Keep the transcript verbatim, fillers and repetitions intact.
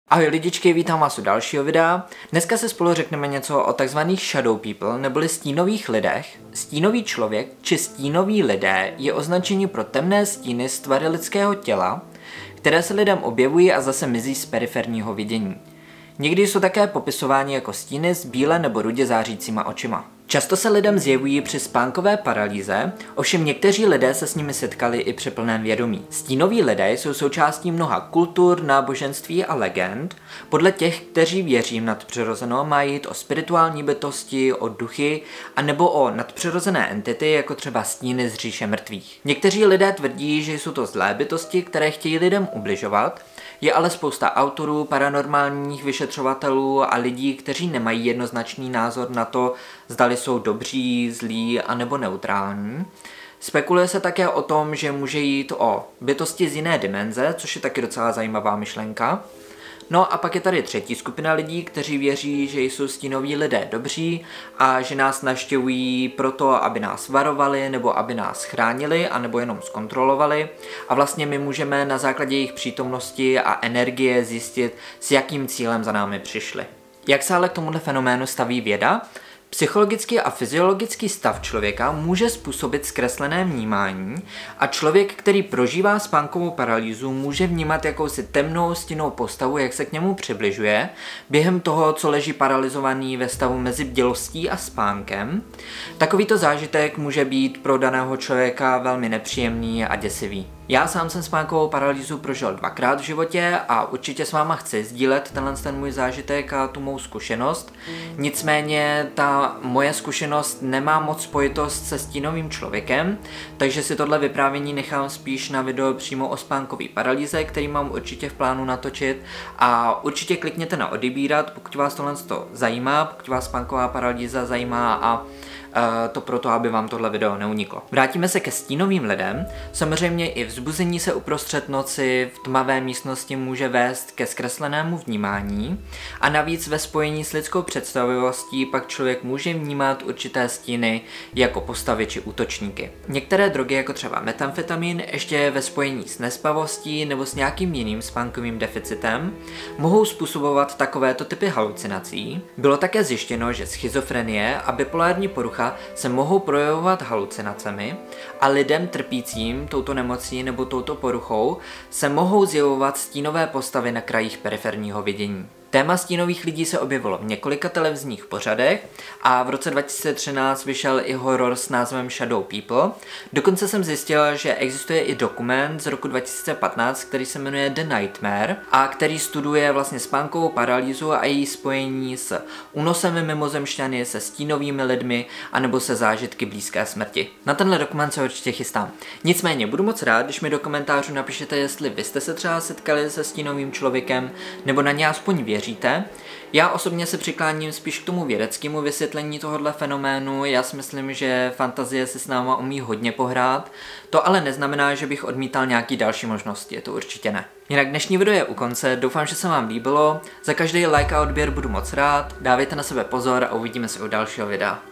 Ahoj lidičky, vítám vás u dalšího videa. Dneska si spolu řekneme něco o takzvaných shadow people, neboli stínových lidech. Stínový člověk či stínoví lidé je označení pro temné stíny z tvary lidského těla, které se lidem objevují a zase mizí z periferního vidění. Někdy jsou také popisováni jako stíny s bíle nebo rudě zářícíma očima. Často se lidem zjevují při spánkové paralýze, ovšem někteří lidé se s nimi setkali i při plném vědomí. Stínoví lidé jsou součástí mnoha kultur, náboženství a legend. Podle těch, kteří věří v nadpřirozeno, má jít o spirituální bytosti, o duchy, anebo o nadpřirozené entity, jako třeba stíny z říše mrtvých. Někteří lidé tvrdí, že jsou to zlé bytosti, které chtějí lidem ubližovat. Je ale spousta autorů, paranormálních vyšetřovatelů a lidí, kteří nemají jednoznačný názor na to, zdali jsou dobří, zlí anebo neutrální. Spekuluje se také o tom, že může jít o bytosti z jiné dimenze, což je taky docela zajímavá myšlenka. No a pak je tady třetí skupina lidí, kteří věří, že jsou stínoví lidé dobří a že nás navštěvují proto, aby nás varovali nebo aby nás chránili anebo jenom zkontrolovali a vlastně my můžeme na základě jejich přítomnosti a energie zjistit, s jakým cílem za námi přišli. Jak se ale k tomuhle fenoménu staví věda? Psychologický a fyziologický stav člověka může způsobit zkreslené vnímání a člověk, který prožívá spánkovou paralýzu, může vnímat jakousi temnou stinnou postavu, jak se k němu přibližuje, během toho, co leží paralizovaný ve stavu mezi bdělostí a spánkem. Takovýto zážitek může být pro daného člověka velmi nepříjemný a děsivý. Já sám jsem spánkovou paralýzu prožil dvakrát v životě a určitě s váma chci sdílet tenhle ten můj zážitek a tu mou zkušenost. Nicméně ta moje zkušenost nemá moc spojitost se stínovým člověkem, takže si tohle vyprávění nechám spíš na video přímo o spánkové paralýze, který mám určitě v plánu natočit a určitě klikněte na odebírat, pokud vás tohle zajímá, pokud vás spánková paralýza zajímá a to proto, aby vám tohle video neuniklo. Vrátíme se ke stínovým lidem. Samozřejmě i vzbuzení se uprostřed noci v tmavé místnosti může vést ke zkreslenému vnímání a navíc ve spojení s lidskou představivostí pak člověk může vnímat určité stíny jako postavy či útočníky. Některé drogy, jako třeba metamfetamin, ještě ve spojení s nespavostí nebo s nějakým jiným spánkovým deficitem, mohou způsobovat takovéto typy halucinací. Bylo také zjištěno, že schizofrenie a bipolární porucha se mohou projevovat halucinacemi a lidem trpícím touto nemocí nebo touto poruchou se mohou zjevovat stínové postavy na krajích periferního vidění. Téma stínových lidí se objevilo v několika televizních pořadech a v roce dva tisíce třináct vyšel i horor s názvem Shadow People. Dokonce jsem zjistil, že existuje i dokument z roku dva tisíce patnáct, který se jmenuje The Nightmare a který studuje vlastně spánkovou paralýzu a její spojení s únosem mimozemšťany, se stínovými lidmi anebo se zážitky blízké smrti. Na tenhle dokument se určitě chystám. Nicméně budu moc rád, když mi do komentářů napíšete, jestli vy jste se třeba setkali se stínovým člověkem nebo na ně aspoň věříte. Věříte? Já osobně se přikláním spíš k tomu vědeckému vysvětlení tohohle fenoménu. Já si myslím, že fantazie si s náma umí hodně pohrát. To ale neznamená, že bych odmítal nějaký další možnosti, to určitě ne. Jinak dnešní video je u konce, doufám, že se vám líbilo. Za každý like a odběr budu moc rád. Dávejte na sebe pozor a uvidíme se u dalšího videa.